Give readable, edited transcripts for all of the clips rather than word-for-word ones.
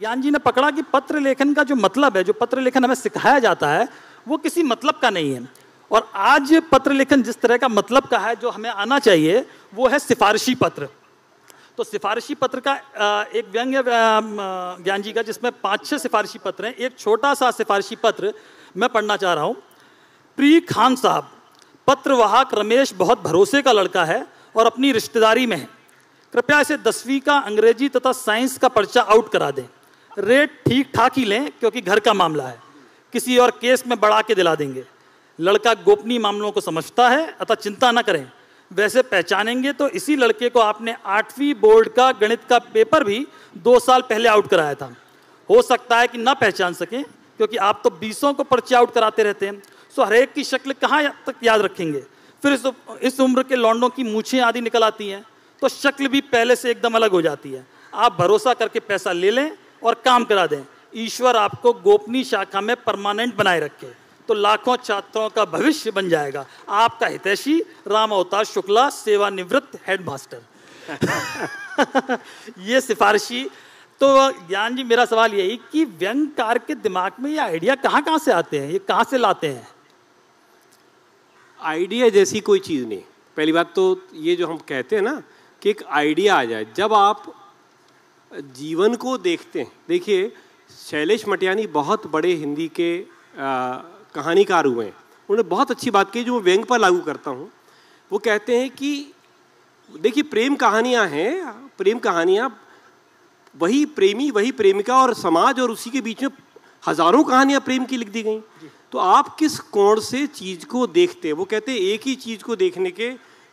ज्ञान जी ने पकड़ा कि पत्र लेखन का जो मतलब है, जो पत्र लेखन हमें सिखाया जाता है, वो किसी मतलब का नहीं है। और आज पत्र लेखन जिस तरह का मतलब का है, जो हमें आना चाहिए, वो है सिफारिशी पत्र। तो सिफारिशी पत्र का एक व्यंग्य ज्ञान जी का, जिसमें 5-6 सिफारिशी पत्र हैं। एक छोटा सा सिफारिशी पत्र मैं पढ़ना चाह रहा हूँ। प्रिय खान साहब, पत्रवाहक रमेश बहुत भरोसे का लड़का है और अपनी रिश्तेदारी में है। कृपया इसे 10वीं का अंग्रेजी तथा साइंस का पर्चा आउट करा दें। रेट ठीक ठाक ही लें क्योंकि घर का मामला है, किसी और केस में बढ़ा के दिला देंगे। लड़का गोपनीय मामलों को समझता है, अतः चिंता न करें। वैसे पहचानेंगे तो इसी लड़के को आपने 8वीं बोर्ड का गणित का पेपर भी 2 साल पहले आउट कराया था। हो सकता है कि ना पहचान सकें क्योंकि आप तो 20 को पर्चे आउट कराते रहते हैं। सो हरेक की शक्ल कहाँ तक याद रखेंगे। फिर इस उम्र के लौंडों की मूछें आदि निकल आती हैं तो शक्ल भी पहले से एकदम अलग हो जाती है। आप भरोसा करके पैसा ले लें और काम करा दें। ईश्वर आपको गोपनीय शाखा में परमानेंट बनाए रखे तो लाखों छात्रों का भविष्य बन जाएगा। आपका हितैषी राम अवतार शुक्ला, सेवानिवृत्त हेडमास्टर। ये सिफारिशी। तो ज्ञान जी, मेरा सवाल यही कि व्यंग्यकार के दिमाग में ये आइडिया कहाँ से आते हैं, ये कहाँ से लाते हैं? आइडिया जैसी कोई चीज़ नहीं। पहली बात तो ये जो हम कहते हैं ना कि एक आइडिया आ जाए, जब आप जीवन को देखते हैं। देखिए, शैलेश मटियानी बहुत बड़े हिंदी के कहानीकार हुए हैं। उन्होंने बहुत अच्छी बात की जो मैं व्यंग पर लागू करता हूँ। वो कहते हैं कि देखिए, प्रेम कहानियाँ हैं, प्रेम कहानियाँ, वही प्रेमी, वही प्रेमिका और समाज, और उसी के बीच में हजारों कहानियाँ प्रेम की लिख दी गई। तो आप किस कोण से चीज़ को देखते हैं। वो कहते हैं एक ही चीज़ को देखने के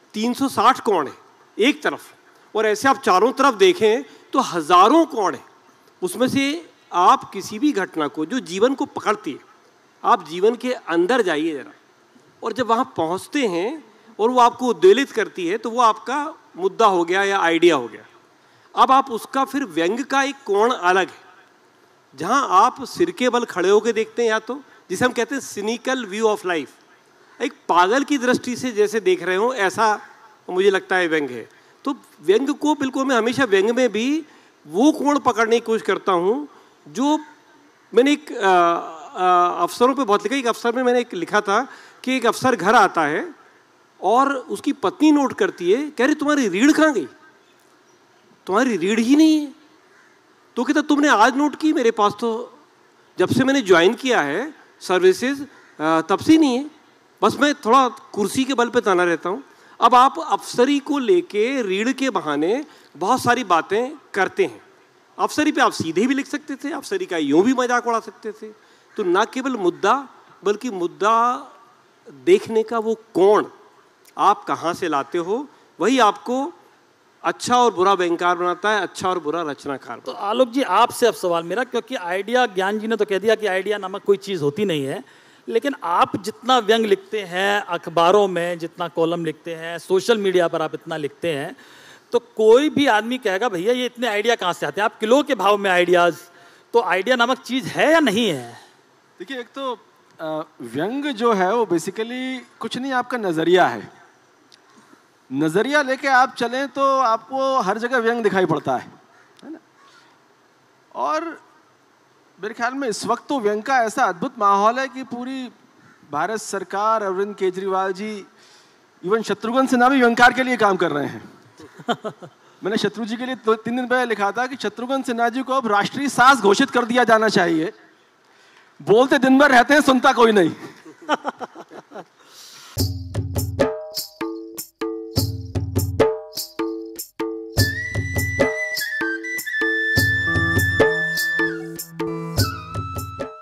360 कोण हैं एक तरफ, और ऐसे आप चारों तरफ देखें तो हजारों कोण हैं। उसमें से आप किसी भी घटना को जो जीवन को पकड़ती है, आप जीवन के अंदर जाइए जरा, और जब वहाँ पहुँचते हैं और वो आपको उद्वेलित करती है तो वो आपका मुद्दा हो गया या आइडिया हो गया। अब आप उसका फिर व्यंग का एक कोण अलग है, जहाँ आप सिर के बल खड़े होकर देखते हैं, या तो जिसे हम कहते हैं सिनिकल व्यू ऑफ लाइफ, एक पागल की दृष्टि से जैसे देख रहे हो, ऐसा मुझे लगता है व्यंग है। तो व्यंग को बिल्कुल मैं हमेशा व्यंग में भी वो कोण पकड़ने की कोशिश करता हूँ जो मैंने एक अफसरों पे बहुत लिखा। एक अफसर में मैंने एक लिखा था कि एक अफसर घर आता है और उसकी पत्नी नोट करती है, कह रही तुम्हारी रीढ़ कहाँ गई, तुम्हारी रीढ़ ही नहीं है। तो कहता तुमने आज नोट की, मेरे पास तो जब से मैंने ज्वाइन किया है सर्विसेज तब से नहीं है, बस मैं थोड़ा कुर्सी के बल पे तना रहता हूँ। अब आप अफसरी को लेके रीढ़ के बहाने बहुत सारी बातें करते हैं। अफसरी पे आप सीधे भी लिख सकते थे, अफसरी का यूं भी मजाक उड़ा सकते थे। तो ना केवल मुद्दा, बल्कि मुद्दा देखने का वो कोण आप कहाँ से लाते हो, वही आपको अच्छा और बुरा व्यंग्यकार बनाता है, अच्छा और बुरा रचनाकार। तो आलोक जी, आपसे अब सवाल मेरा, क्योंकि आइडिया, ज्ञान जी ने तो कह दिया कि आइडिया नामक कोई चीज़ होती नहीं है, लेकिन आप जितना व्यंग लिखते हैं, अखबारों में जितना कॉलम लिखते हैं, सोशल मीडिया पर आप इतना लिखते हैं, तो कोई भी आदमी कहेगा भैया ये इतने आइडिया कहाँ से आते हैं? आप किलो के भाव में आइडियाज़, तो आइडिया नामक चीज़ है या नहीं है? देखिए, एक तो व्यंग जो है वो बेसिकली कुछ नहीं, आपका नज़रिया है। नज़रिया लेके आप चलें तो आपको हर जगह व्यंग दिखाई पड़ता है ना। और मेरे ख्याल में इस वक्त तो व्यंग का ऐसा अद्भुत माहौल है कि पूरी भारत सरकार, अरविंद केजरीवाल जी, इवन शत्रुघ्न सिन्हा भी व्यंग्यकार के लिए काम कर रहे हैं। मैंने शत्रु जी के लिए 3 दिन पहले लिखा था कि शत्रुघ्न सिन्हा जी को अब राष्ट्रीय साज घोषित कर दिया जाना चाहिए। बोलते दिन भर रहते हैं, सुनता कोई नहीं।